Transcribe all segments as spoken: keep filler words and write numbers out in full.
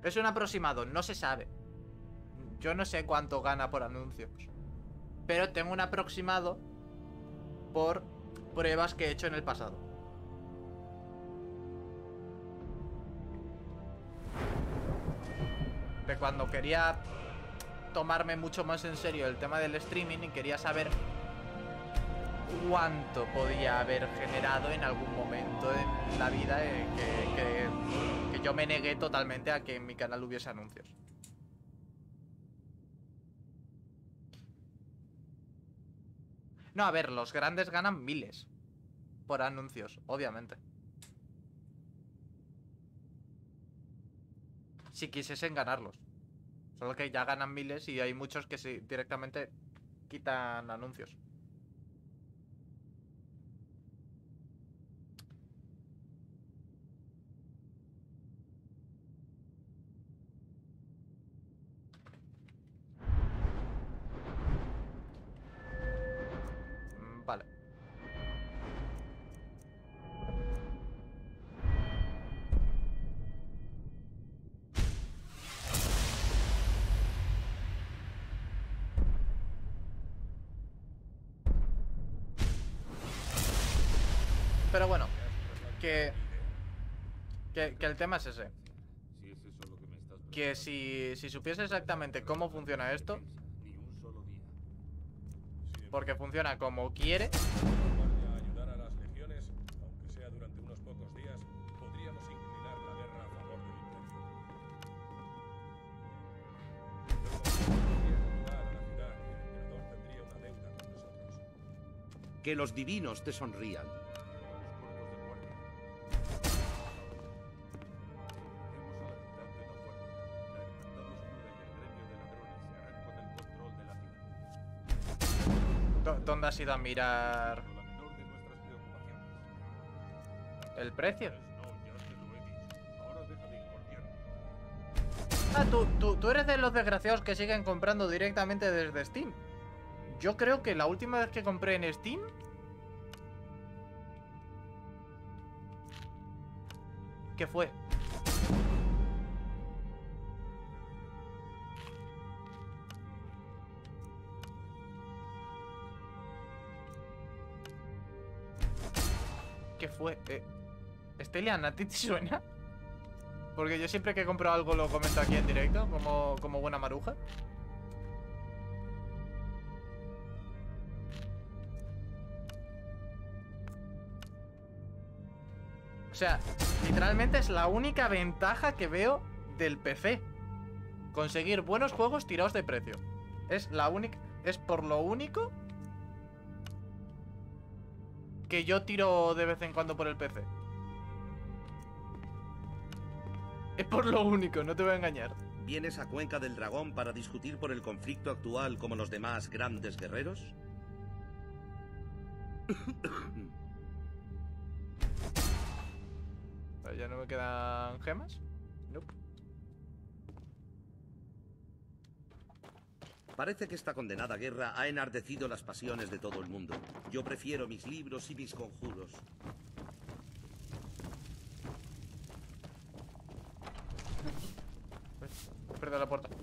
Es un aproximado, no se sabe. Yo no sé cuánto gana por anuncios, pero tengo un aproximado por pruebas que he hecho en el pasado. De cuando quería tomarme mucho más en serio el tema del streaming y quería saber cuánto podía haber generado en algún momento en la vida eh, que, que, que yo me negué totalmente a que en mi canal hubiese anuncios. No, a ver, los grandes ganan miles por anuncios, obviamente. Si quisiesen ganarlos. Solo que ya ganan miles y hay muchos que sí, directamente quitan anuncios. Mm, Vale. Pero bueno, que, que, que el tema es ese. Que si, si supiese exactamente cómo funciona esto, porque funciona como quiere. Ayudar a las legiones, aunque sea durante unos pocos días, podríamos inclinar la guerra a favor del Imperio. Que los divinos te sonrían. ¿Dónde has ido a mirar el precio? Ah, tú, tú, tú eres de los desgraciados que siguen comprando directamente desde Steam. Yo creo que la última vez que compré en Steam ¿qué fue? ¿Qué fue? Eh, Stelian, ¿a ti te suena? Porque yo siempre que compro algo lo comento aquí en directo, como, como buena maruja. O sea, literalmente es la única ventaja que veo del P C. Conseguir buenos juegos tirados de precio. Es la única... Es por lo único que yo tiro de vez en cuando por el P C. Es por lo único, no te voy a engañar. ¿Vienes a Cuenca del Dragón para discutir por el conflicto actual como los demás grandes guerreros? ¿Ya no me quedan gemas? Nope. Parece que esta condenada guerra ha enardecido las pasiones de todo el mundo. Yo prefiero mis libros y mis conjuros. Perdón la puerta.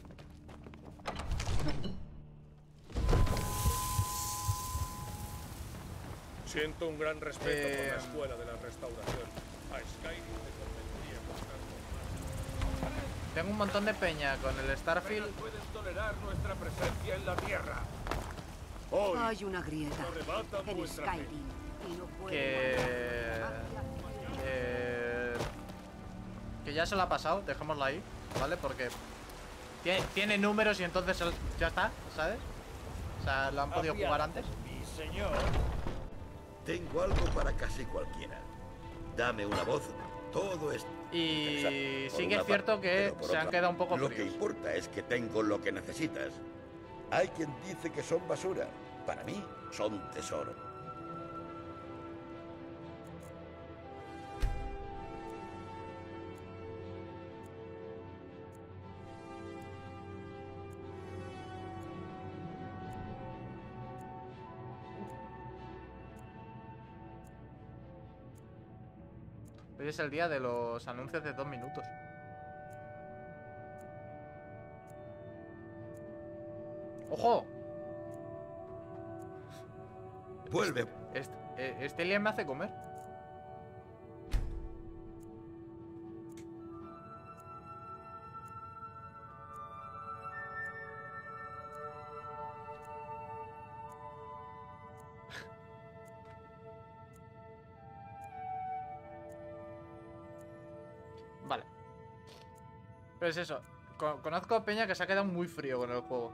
Siento un gran respeto Eh... por la escuela de la restauración. A Skyrim le convendría buscar más. Tengo un montón de peña con el Starfield. No pueden tolerar nuestra presencia en la tierra. Hoy Hay una grieta arrebatan en vuestra fe. Skyrim y no pueden Que... que... que ya se lo ha pasado, dejémoslo ahí, ¿vale? Porque tiene, tiene números y entonces el- ya está, ¿sabes? O sea, lo han podido jugar antes. Mi señor. Tengo algo para casi cualquiera. Dame una voz. Todo es... Y Exacto, por sí que una es cierto parte, que pero por se han otra, quedado un poco Lo que fríos. importa es que tengo lo que necesitas. Hay quien dice que son basura. Para mí, son tesoro. Hoy es el día de los anuncios de dos minutos. ¡Ojo! Vuelve. Este, eh, este alien me hace comer. Vale. Pero es eso. Con- conozco a Peña que se ha quedado muy frío con el juego.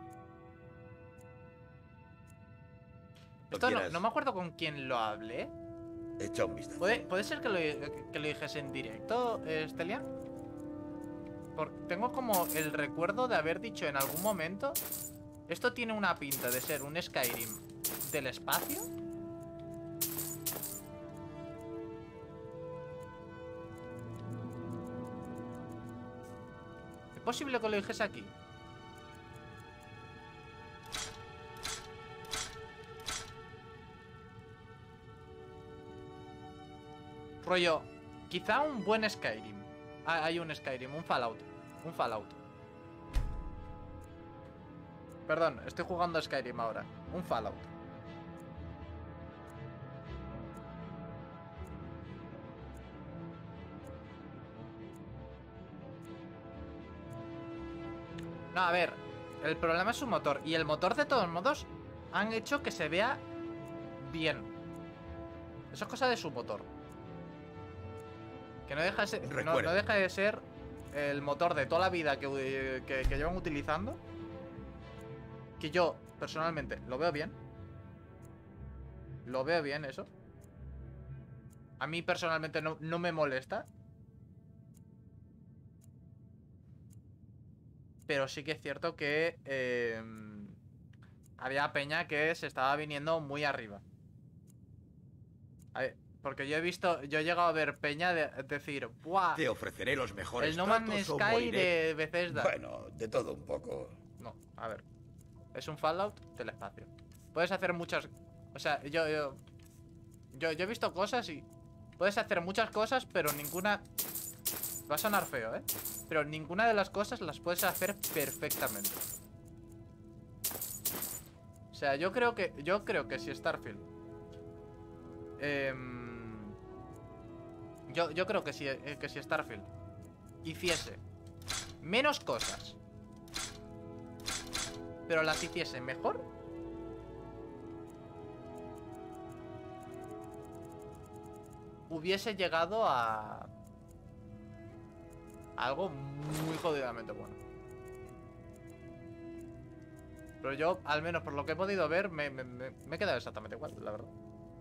Esto no, quieras. no me acuerdo con quién lo hablé. Echa un vistazo. ¿Puede, ¿puede ser que lo, que lo dijese en directo, eh, Stelian? Porque tengo como el recuerdo de haber dicho en algún momento. Esto tiene una pinta de ser un Skyrim del espacio. ¿Es posible que lo dijese aquí? Rollo, quizá un buen Skyrim. Ah, hay un Skyrim, un Fallout. Un Fallout. Perdón, estoy jugando a Skyrim ahora. Un Fallout. No, a ver. El problema es su motor. Y el motor, de todos modos, han hecho que se vea bien. Eso es cosa de su motor. Que no deja de ser, no, Recuerda. no deja de ser el motor de toda la vida que, que, que llevan utilizando. Que yo, personalmente, lo veo bien. Lo veo bien eso. A mí, personalmente, no, no me molesta. Pero sí que es cierto que eh, había peña que se estaba viniendo muy arriba. A ver, porque yo he visto, yo he llegado a ver peña de, decir, ¡buah! Te ofreceré los mejores El No Man's tratos o Sky moriré. de Bethesda. Bueno, de todo un poco. No, a ver. Es un Fallout del espacio. Puedes hacer muchas... O sea, yo, yo... Yo, yo he visto cosas y... Puedes hacer muchas cosas, pero ninguna... Va a sonar feo, ¿eh? Pero ninguna de las cosas las puedes hacer perfectamente. O sea, yo creo que... Yo creo que si Starfield... em, yo, yo creo que si, eh, que si Starfield hiciese menos cosas, pero las hiciese mejor, hubiese llegado a... a algo muy jodidamente bueno. Pero yo, al menos por lo que he podido ver, me, me, me, me he quedado exactamente igual, la verdad.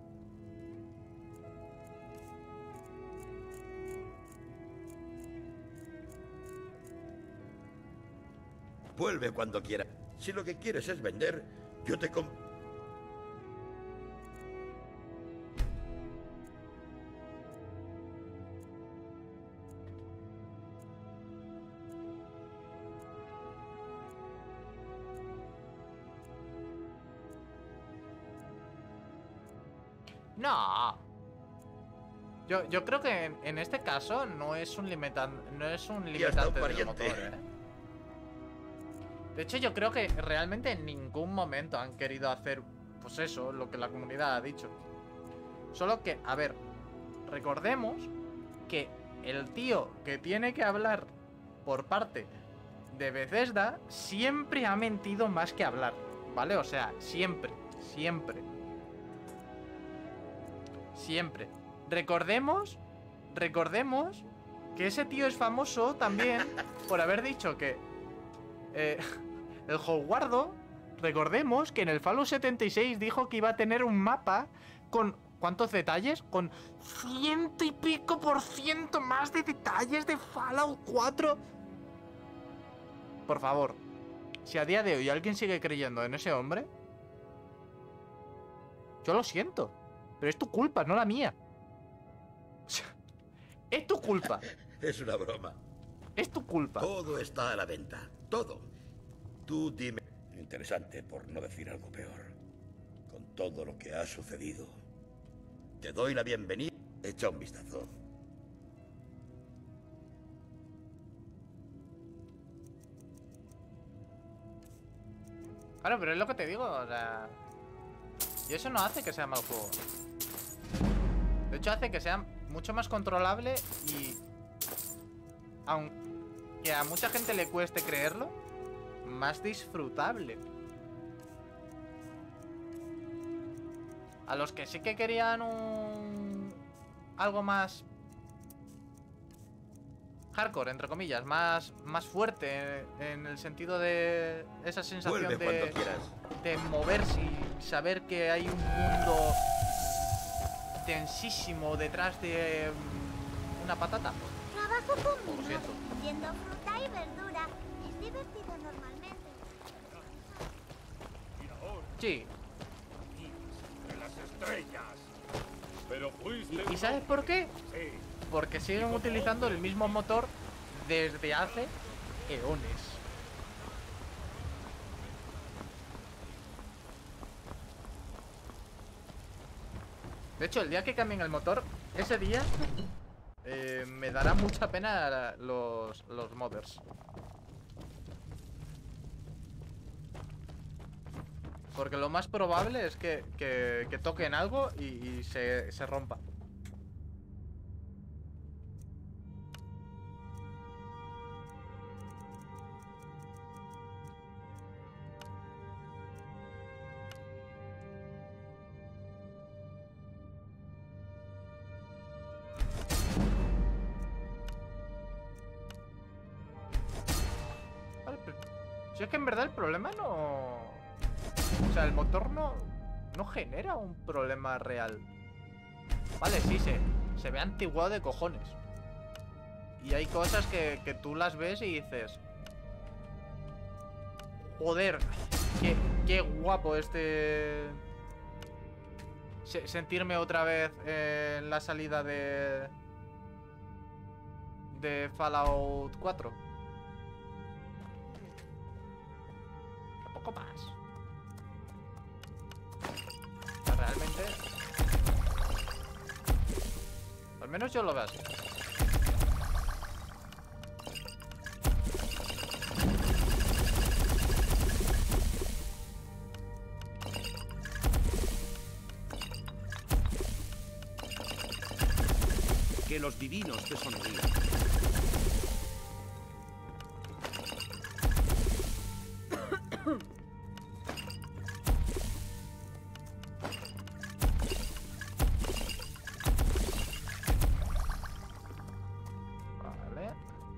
Vuelve cuando quieras. Si lo que quieres es vender, yo te comp... No. Yo, yo creo que en, en este caso no es un limitan, no es un Y hasta un limitante del pariente. motor, ¿eh? De hecho, yo creo que realmente en ningún momento han querido hacer, pues eso, lo que la comunidad ha dicho. Solo que, a ver, recordemos que el tío que tiene que hablar por parte de Bethesda siempre ha mentido más que hablar, ¿vale? O sea, siempre, siempre. Siempre. Recordemos, recordemos que ese tío es famoso también por haber dicho que eh, el Hogwardo, recordemos que en el Fallout setenta y seis dijo que iba a tener un mapa con... ¿Cuántos detalles? Con ciento y pico por ciento más de detalles de Fallout cuatro. Por favor, si a día de hoy alguien sigue creyendo en ese hombre, yo lo siento, pero es tu culpa, no la mía. O sea, es tu culpa. Es una broma. Es tu culpa. Todo está a la venta. Todo. Tú dime... Interesante, por no decir algo peor. Con todo lo que ha sucedido. Te doy la bienvenida. Echa un vistazo. Claro, pero es lo que te digo, o sea... Y eso no hace que sea mal juego. De hecho, hace que sea mucho más controlable y... aunque a mucha gente le cueste creerlo, más disfrutable. A los que sí que querían un... algo más... hardcore, entre comillas, más, más fuerte en el sentido de esa sensación Vuelve de, cuando quieras. de moverse y saber que hay un mundo tensísimo detrás de mm, una patata. Trabajo con Lo mi siento. madre, vendiendo fruta y verdura. Es divertido normalmente. Sí. De las estrellas. Pero fuiste... ¿Y sabes por qué? Sí. Porque siguen utilizando el mismo motor desde hace eones. De hecho, el día que cambien el motor, ese día eh, me dará mucha pena los, los modders. Porque lo más probable es que, que, que toquen algo y, y se, se rompa. Vale, pero si es que en verdad el problema no... O sea, el motor no, no genera un problema real. Vale, sí, se, se ve antiguado de cojones. Y hay cosas que, que tú las ves y dices... Joder, qué, qué guapo este... Se, sentirme otra vez en la salida de... De Fallout cuatro. Un poco más. Realmente, al menos yo lo veo así. Que los divinos te sonrían. Vale.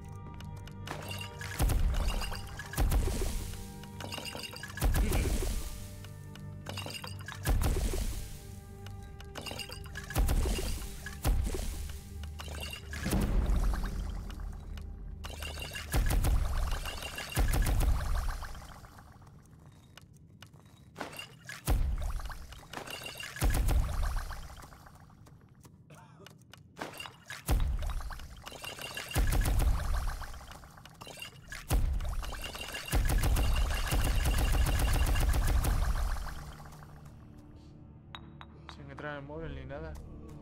Sin entrar en el móvil ni nada.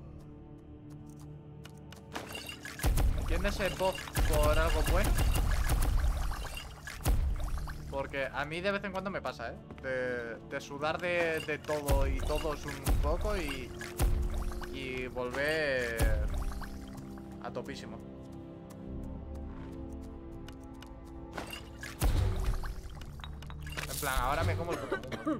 ¿Entiendes el bug por algo bueno? Porque a mí de vez en cuando me pasa, ¿eh? De, de sudar de, de todo y todos un poco y... Y volver... A topísimo. En plan, ahora me como el puto mundo.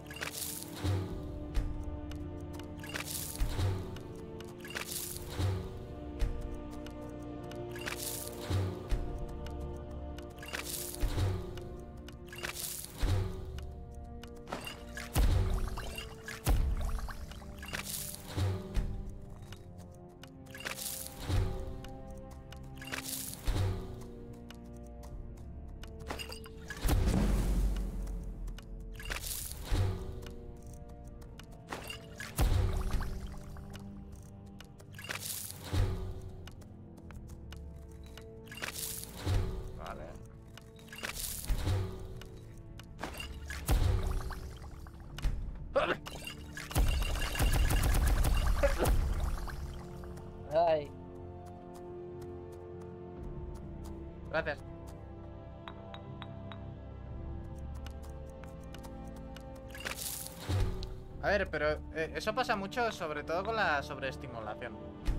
Vale. Ay. Gracias. A ver, pero eh, eso pasa mucho, sobre todo con la sobreestimulación.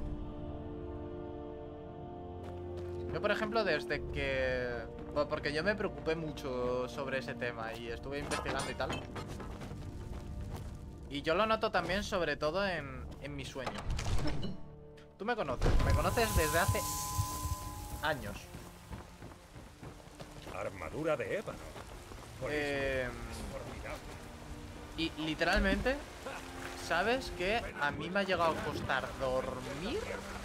Yo, por ejemplo, desde que... Bueno, porque yo me preocupé mucho sobre ese tema y estuve investigando y tal. Y yo lo noto también, sobre todo, en, en mi sueño. Tú me conoces, me conoces desde hace años. Armadura de ébano. Eh, Formidable. y literalmente, ¿sabes qué? A mí me ha llegado a costar dormir.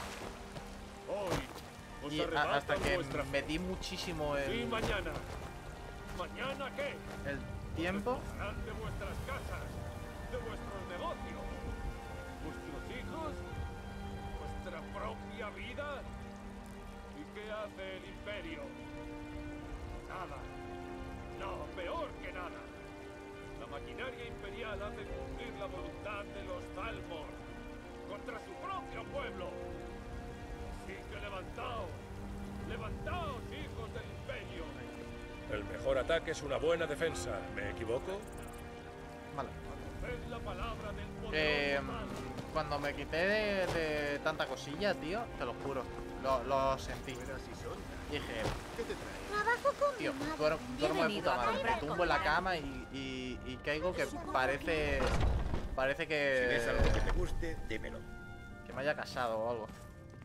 Hoy os Y a- arrebatan hasta que vuestra me di muchísimo ¿Y el, mañana? ¿Mañana qué? el tiempo. Harán de vuestras casas, de vuestros negocios, vuestros hijos, vuestra propia vida. ¿Y qué hace el imperio? Nada. No, peor que nada. La maquinaria imperial hace cumplir la voluntad de los Thalmor contra su propio pueblo. Así que levantaos, levantaos, hijos del imperio. El mejor ataque es una buena defensa, ¿me equivoco? Vale. Conoced la palabra del poderoso Eh, Thalmor. cuando me quité de, de tanta cosilla, tío, te lo juro, lo, lo sentí. Dije, Trabajo con tío, mi madre. duermo, duermo de Bienvenido puta a madre. Me comprar tumbo en la cama y, y, y caigo que parece... Parece Si ves algo que que... te guste, dímelo. Que me haya casado o algo.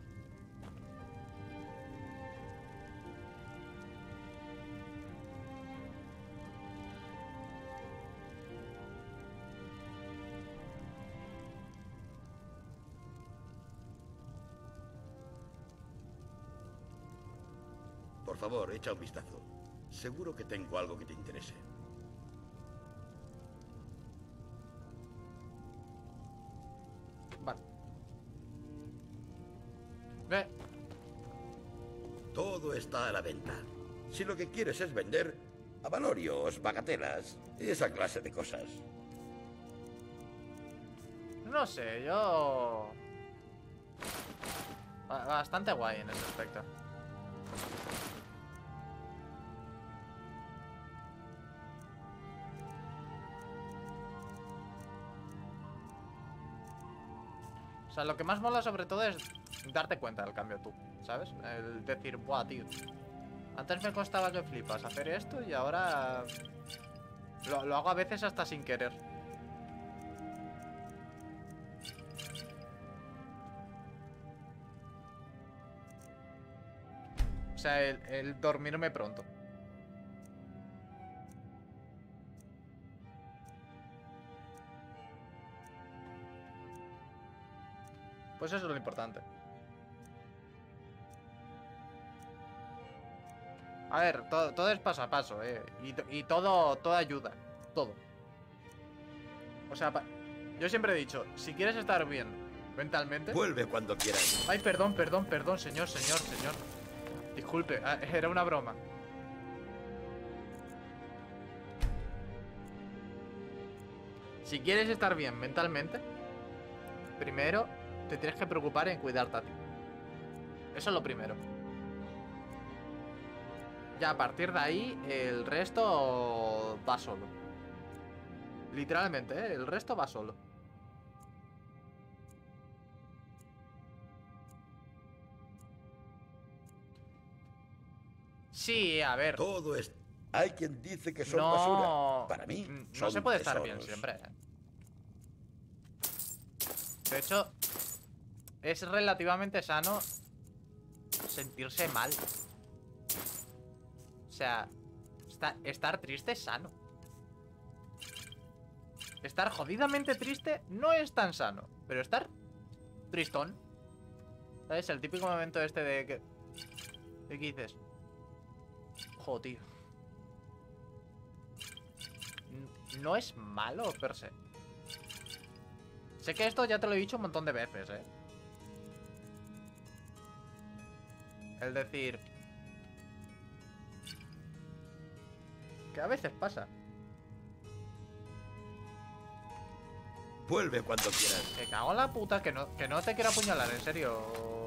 Por favor, echa un vistazo. Seguro que tengo algo que te interese. Vale. Ve. Todo está a la venta. Si lo que quieres es vender, avalorios, bagatelas, esa clase de cosas. No sé, yo... Ba- Bastante guay en ese aspecto. O sea, lo que más mola sobre todo es darte cuenta del cambio tú, ¿sabes? El decir, buah, tío. Antes me costaba que flipas hacer esto y ahora... Lo, lo hago a veces hasta sin querer. O sea, el, el dormirme pronto. Pues eso es lo importante. A ver, todo, todo es paso a paso, eh. Y, to- y todo, todo ayuda. Todo. O sea, pa- yo siempre he dicho, si quieres estar bien mentalmente... Vuelve cuando quieras. Ay, perdón, perdón, perdón, señor, señor, señor. Disculpe, ah, era una broma. Si quieres estar bien mentalmente, primero te tienes que preocupar en cuidarte a ti. Eso es lo primero. Ya a partir de ahí, el resto va solo. Literalmente, ¿eh? El resto va solo. Sí, a ver. Todo es... Hay quien dice que son No, basura. Para mí, n- no son se puede estar bien tesoros. siempre. ¿eh? De hecho, es relativamente sano sentirse mal. O sea, esta- estar triste es sano. Estar jodidamente triste no es tan sano. Pero estar tristón, ¿sabes? El típico momento este de que... ¿De qué dices? Jo, tío. N- No es malo per se. Sé que esto ya te lo he dicho un montón de veces, ¿eh? El decir... Que a veces pasa. Vuelve cuando quieras. Que cago en la puta, que no, que no te quiero apuñalar, en serio.